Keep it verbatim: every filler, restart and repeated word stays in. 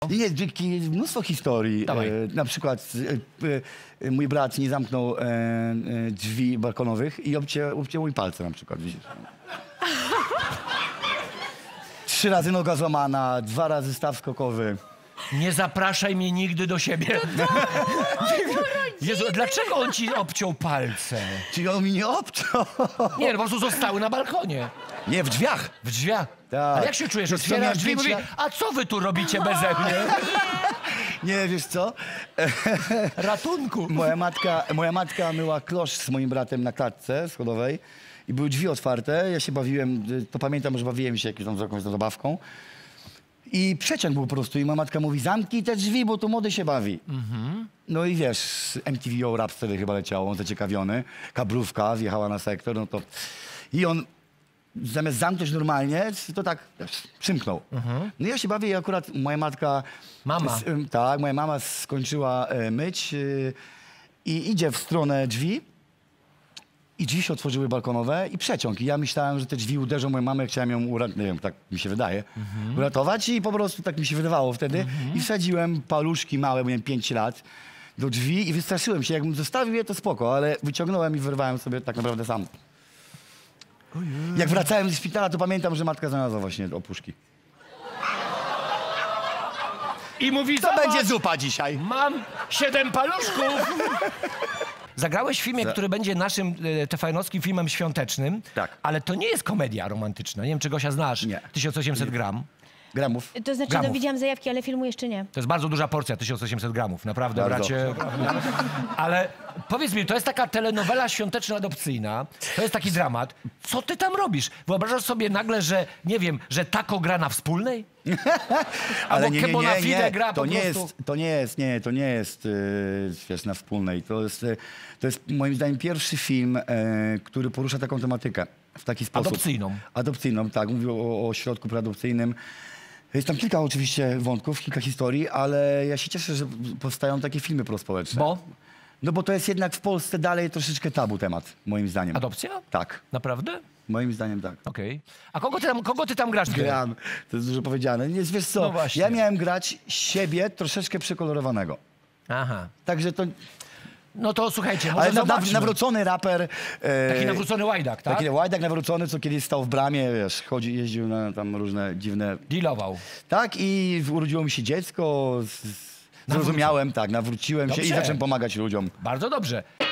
Nie, nie, mnóstwo historii. Dawaj. E, na przykład e, e, mój brat nie zamknął e, e, drzwi balkonowych i obciął, obciął mój palce na przykład, widzisz. Trzy razy noga złamana, dwa razy staw skokowy. Nie zapraszaj mnie nigdy do siebie. Jezu, dlaczego on ci obciął palce? Czyli on mi nie obciął. Nie, no po prostu zostały na balkonie. Nie, w drzwiach. W drzwiach. Tak. A jak się czujesz? Wiesz, co, Otwierasz miałem drzwi i pięć mówi, lat- a co wy tu robicie beze mnie? Nie, wiesz co? Ratunku. Moja matka, moja matka myła klosz z moim bratem na klatce schodowej i były drzwi otwarte. Ja się bawiłem, to pamiętam, że bawiłem się jakąś tam, z jakąś tam zabawką. I przeciąg był po prostu i moja matka mówi, zamknij te drzwi, bo tu młody się bawi. Mm-hmm. No i wiesz, M T V O Rap wtedy chyba leciało, on zaciekawiony. Kabrówka wjechała na sektor, no to... I on zamiast zamknąć normalnie, to tak wiesz, przymknął. Mm-hmm. No i ja się bawię i akurat moja matka... Mama. Z, tak, moja mama skończyła e, myć y, i idzie w stronę drzwi. I drzwi się otworzyły balkonowe i przeciąg. I ja myślałem, że te drzwi uderzą moją mamę, chciałem ją uratować, nie wiem, tak mi się wydaje, mhm. uratować i po prostu tak mi się wydawało wtedy. Mhm. I wsadziłem paluszki małe, miałem pięć lat, do drzwi i wystraszyłem się. Jakbym zostawił je, to spoko, ale wyciągnąłem i wyrwałem sobie tak naprawdę sam. Ojej. Jak wracałem ze szpitala, to pamiętam, że matka znalazła właśnie opuszki. I mówi, To zobacz, będzie zupa dzisiaj. mam siedem paluszków. Zagrałeś w filmie, Za- który będzie naszym e, te fajnowskim filmem świątecznym, Tak. ale to nie jest komedia romantyczna. Nie wiem, czy Gosia znasz. Nie. tysiąc osiemset gram. Gramów. To znaczy, Gramów. no widziałam zajawki, ale filmu jeszcze nie. To jest bardzo duża porcja, tysiąc osiemset gramów, naprawdę, Bardzo. bracie. Ale powiedz mi, to jest taka telenowela świąteczno-adopcyjna, to jest taki dramat. Co ty tam robisz? Wyobrażasz sobie nagle, że, nie wiem, że Tako gra na Wspólnej? Albo nie, nie, Kebo na nie, Fide nie. gra to po nie prostu... jest, to nie jest, nie, to nie jest, yy, wiesz, na Wspólnej. To jest, yy, to jest moim zdaniem pierwszy film, yy, który porusza taką tematykę w taki sposób. Adopcyjną. Adopcyjną, tak. Mówię o, o środku preadopcyjnym. Jest tam kilka oczywiście wątków, kilka historii, ale ja się cieszę, że powstają takie filmy prospołeczne. Bo? No bo to jest jednak w Polsce dalej troszeczkę tabu temat, moim zdaniem. Adopcja? Tak. Naprawdę? Moim zdaniem tak. Okej. A kogo ty tam, kogo ty tam grasz? Gram, to jest dużo powiedziane. Nie, wiesz co, No właśnie. ja miałem grać siebie troszeczkę przekolorowanego. Aha. Także to... No to słuchajcie, może Ale na, na, zobaczmy. nawrócony raper... E, Taki nawrócony łajdak, tak? Taki łajdak nawrócony, co kiedyś stał w bramie, wiesz, chodzi, jeździł na tam różne dziwne... Dealował. Tak, i urodziło mi się dziecko, z, z, zrozumiałem, tak, nawróciłem się Dobrze. i zacząłem pomagać ludziom. Bardzo dobrze.